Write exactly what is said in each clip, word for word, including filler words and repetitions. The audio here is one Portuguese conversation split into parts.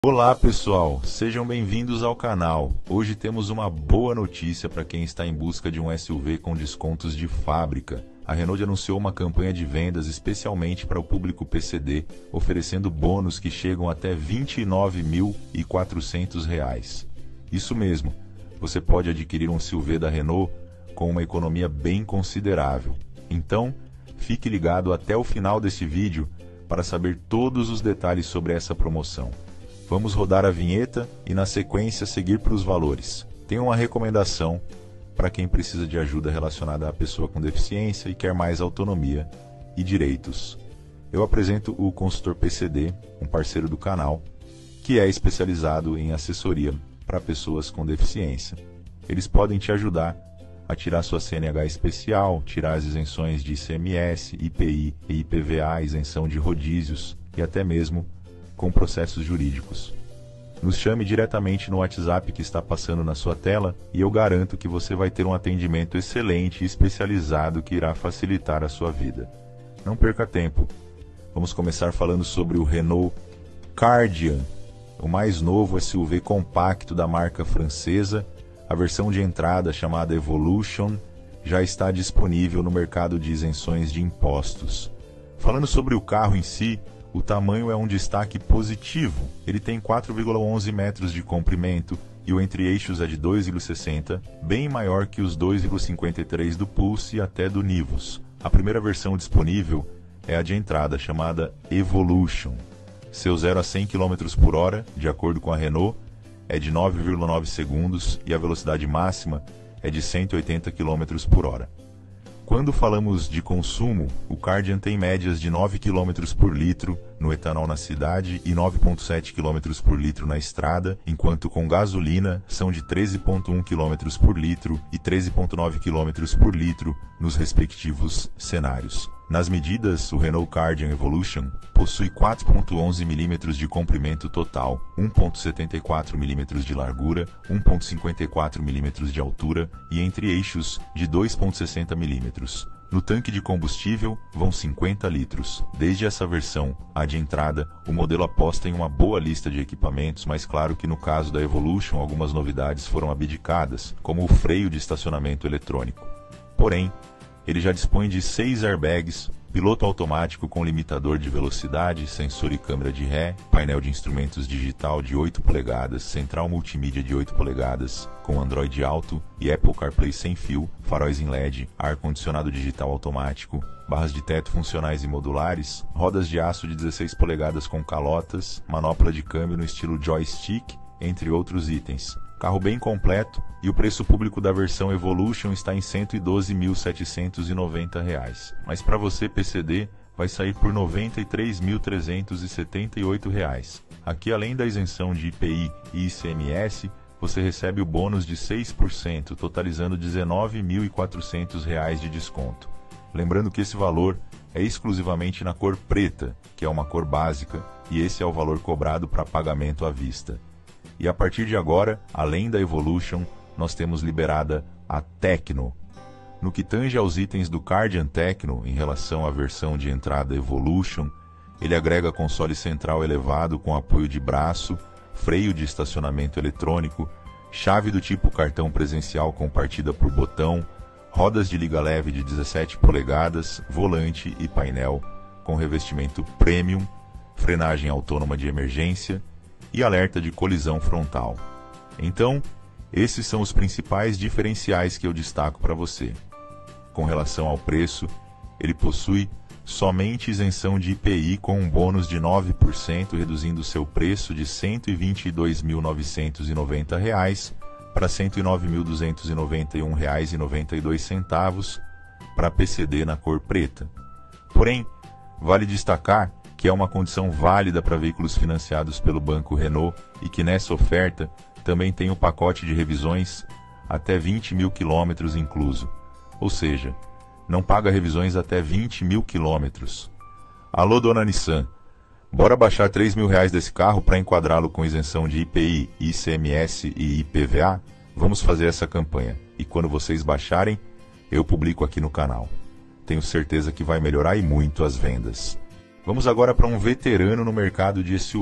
Olá pessoal, sejam bem-vindos ao canal. Hoje temos uma boa notícia para quem está em busca de um S U V com descontos de fábrica. A Renault anunciou uma campanha de vendas especialmente para o público P C D, oferecendo bônus que chegam até vinte e nove mil e quatrocentos reais. Isso mesmo, você pode adquirir um S U V da Renault com uma economia bem considerável. Então, fique ligado até o final desse vídeo para saber todos os detalhes sobre essa promoção. Vamos rodar a vinheta e na sequência seguir para os valores. Tenho uma recomendação para quem precisa de ajuda relacionada à pessoa com deficiência e quer mais autonomia e direitos. Eu apresento o Consultor P C D, um parceiro do canal, que é especializado em assessoria para pessoas com deficiência. Eles podem te ajudar a tirar sua C N H especial, tirar as isenções de I C M S, I P I e I P V A, isenção de rodízios e até mesmo com processos jurídicos. Nos chame diretamente no WhatsApp que está passando na sua tela e eu garanto que você vai ter um atendimento excelente e especializado que irá facilitar a sua vida. Não perca tempo. Vamos começar falando sobre o Renault Kardian, o mais novo S U V compacto da marca francesa. A versão de entrada, chamada Evolution, já está disponível no mercado de isenções de impostos. Falando sobre o carro em si, o tamanho é um destaque positivo. Ele tem quatro vírgula onze metros de comprimento e o entre-eixos é de dois vírgula sessenta, bem maior que os dois vírgula cinquenta e três do Pulse e até do Nivus. A primeira versão disponível é a de entrada, chamada Evolution. Seu zero a cem quilômetros por hora, de acordo com a Renault, é de nove vírgula nove segundos e a velocidade máxima é de cento e oitenta quilômetros por hora. Quando falamos de consumo, o Kardian tem médias de nove quilômetros por litro no etanol na cidade e nove vírgula sete quilômetros por litro na estrada, enquanto com gasolina são de treze vírgula um quilômetros por litro e treze vírgula nove quilômetros por litro nos respectivos cenários. Nas medidas, o Renault Kardian Evolution possui quatro vírgula onze milímetros de comprimento total, um vírgula setenta e quatro milímetros de largura, um vírgula cinquenta e quatro milímetros de altura e entre-eixos de dois vírgula sessenta milímetros. No tanque de combustível vão cinquenta litros. Desde essa versão, a de entrada, o modelo aposta em uma boa lista de equipamentos, mas claro que no caso da Evolution algumas novidades foram abdicadas, como o freio de estacionamento eletrônico. Porém, ele já dispõe de seis airbags, piloto automático com limitador de velocidade, sensor e câmera de ré, painel de instrumentos digital de oito polegadas, central multimídia de oito polegadas, com Android Auto e Apple CarPlay sem fio, faróis em L E D, ar-condicionado digital automático, barras de teto funcionais e modulares, rodas de aço de dezesseis polegadas com calotas, manopla de câmbio no estilo joystick, entre outros itens. Carro bem completo e o preço público da versão Evolution está em cento e doze mil setecentos e noventa reais. Mas para você P C D vai sair por noventa e três mil trezentos e setenta e oito reais. Aqui, além da isenção de I P I e I C M S, você recebe o bônus de seis por cento, totalizando dezenove mil e quatrocentos reais de desconto. Lembrando que esse valor é exclusivamente na cor preta, que é uma cor básica, e esse é o valor cobrado para pagamento à vista. E a partir de agora, além da Evolution, nós temos liberada a Tecno. No que tange aos itens do Kardian Tecno, em relação à versão de entrada Evolution, ele agrega console central elevado com apoio de braço, freio de estacionamento eletrônico, chave do tipo cartão presencial com partida por botão, rodas de liga leve de dezessete polegadas, volante e painel com revestimento premium, frenagem autônoma de emergência e alerta de colisão frontal. Então, esses são os principais diferenciais que eu destaco para você. Com relação ao preço, ele possui somente isenção de I P I com um bônus de nove por cento, reduzindo seu preço de cento e vinte e dois mil novecentos e noventa reais para cento e nove mil duzentos e noventa e um reais e noventa e dois centavos para P C D na cor preta. Porém, vale destacar que é uma condição válida para veículos financiados pelo Banco Renault e que nessa oferta também tem o pacote de revisões até vinte mil quilômetros incluso, ou seja, não paga revisões até vinte mil quilômetros. Alô, dona Nissan, bora baixar três mil reais desse carro para enquadrá-lo com isenção de I P I, I C M S e I P V A? Vamos fazer essa campanha e quando vocês baixarem, eu publico aqui no canal. Tenho certeza que vai melhorar e muito as vendas. Vamos agora para um veterano no mercado de S U V,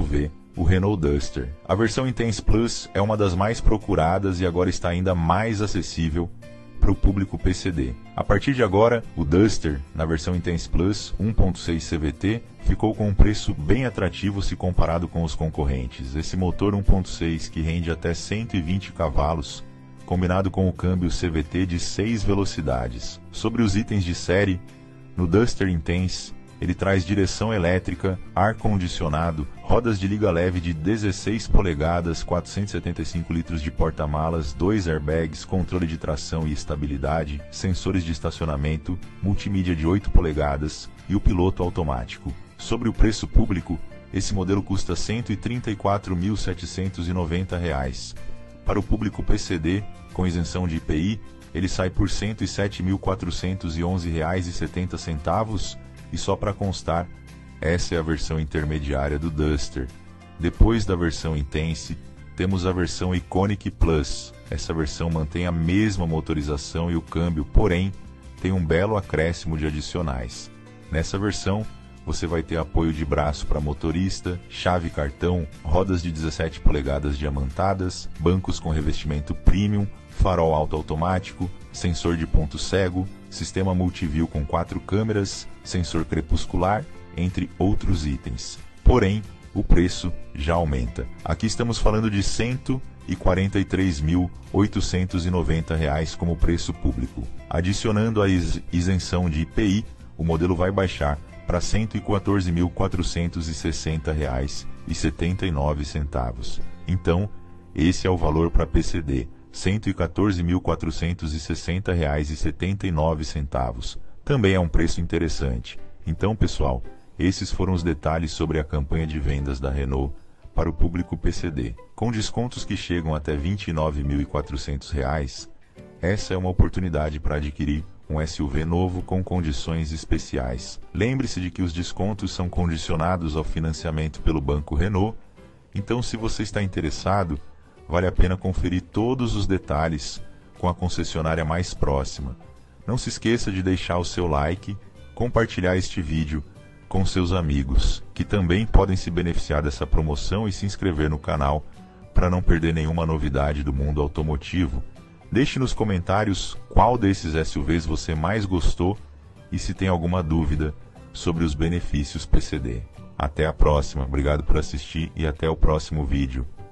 o Renault Duster. A versão Intense Plus é uma das mais procuradas e agora está ainda mais acessível para o público P C D. A partir de agora, o Duster, na versão Intense Plus um ponto seis C V T, ficou com um preço bem atrativo se comparado com os concorrentes. Esse motor um ponto seis que rende até cento e vinte cavalos, combinado com o câmbio C V T de seis velocidades. Sobre os itens de série, no Duster Intense, ele traz direção elétrica, ar-condicionado, rodas de liga leve de dezesseis polegadas, quatrocentos e setenta e cinco litros de porta-malas, dois airbags, controle de tração e estabilidade, sensores de estacionamento, multimídia de oito polegadas e o piloto automático. Sobre o preço público, esse modelo custa cento e trinta e quatro mil setecentos e noventa reais. Para o público P C D, com isenção de I P I, ele sai por cento e sete mil quatrocentos e onze reais e setenta centavos. E só para constar, essa é a versão intermediária do Duster. Depois da versão Intense, temos a versão Iconic Plus. Essa versão mantém a mesma motorização e o câmbio, porém, tem um belo acréscimo de adicionais. Nessa versão, você vai ter apoio de braço para motorista, chave cartão, rodas de dezessete polegadas diamantadas, bancos com revestimento premium, farol alto automático, sensor de ponto cego, sistema multiview com quatro câmeras, sensor crepuscular, entre outros itens. Porém, o preço já aumenta. Aqui estamos falando de cento e quarenta e três mil oitocentos e noventa reais como preço público. Adicionando a is isenção de I P I, o modelo vai baixar para cento e quatorze mil quatrocentos e sessenta reais e setenta e nove centavos. Então, esse é o valor para P C D. cento e quatorze mil quatrocentos e sessenta reais e setenta e nove centavos. Também é um preço interessante. Então, pessoal, esses foram os detalhes sobre a campanha de vendas da Renault para o público P C D. Com descontos que chegam até vinte e nove mil e quatrocentos reais, essa é uma oportunidade para adquirir um S U V novo com condições especiais. Lembre-se de que os descontos são condicionados ao financiamento pelo Banco Renault, então se você está interessado, vale a pena conferir todos os detalhes com a concessionária mais próxima. Não se esqueça de deixar o seu like, compartilhar este vídeo com seus amigos, que também podem se beneficiar dessa promoção, e se inscrever no canal para não perder nenhuma novidade do mundo automotivo. Deixe nos comentários qual desses S U Vs você mais gostou e se tem alguma dúvida sobre os benefícios P C D. Até a próxima, obrigado por assistir e até o próximo vídeo.